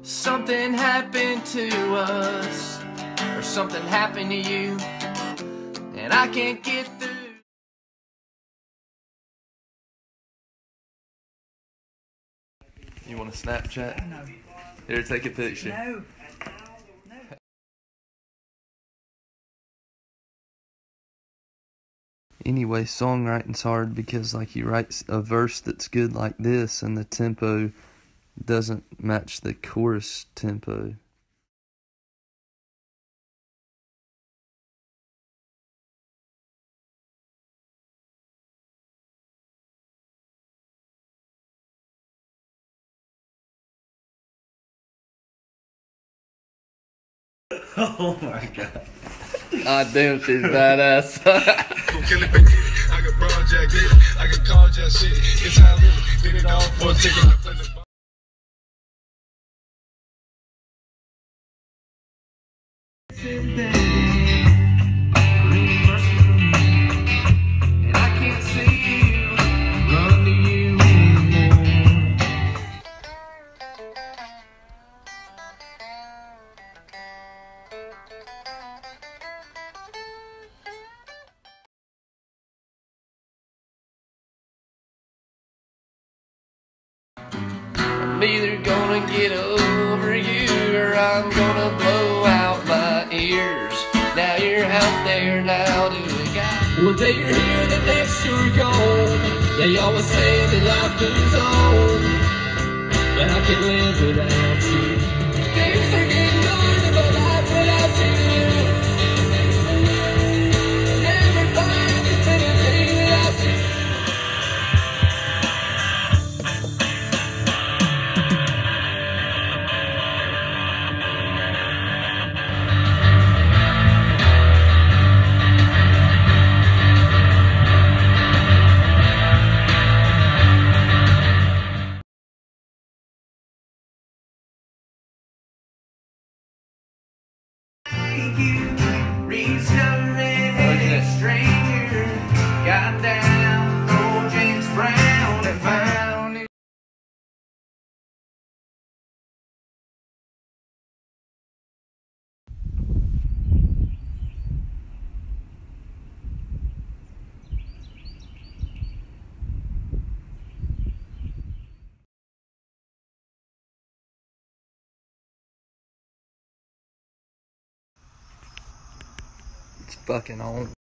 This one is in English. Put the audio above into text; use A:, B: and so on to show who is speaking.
A: Something happened to us, or something happened to you, and I can't get through. You want a Snapchat?
B: No.
A: Here, take a picture.
B: No.
A: Anyway, songwriting's hard because like you write a verse that's good like this and the tempo doesn't match the chorus tempo.
C: Oh my god.
A: Ah, damn, she's badass.
D: I got project it, I got carjack shit. It's how I live, did it all for a ticket.
A: And I can't see you run to you anymore. I'm either gonna get over you or I'm gonna blow out my ears. Now you're out there, now do it, guys. One day you're here, the next you're gone. They always say that life moves on, but I can't live without you. Things are getting harder, but life without you. Never find it's been a day without you. Reached a red-headed stranger, got down, old James Brown, and found it. It's fucking on.